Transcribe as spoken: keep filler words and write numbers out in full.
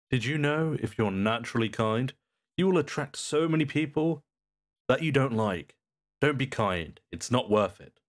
Did you know if you're naturally kind, you will attract so many people that you don't like? Don't be kind. It's not worth it.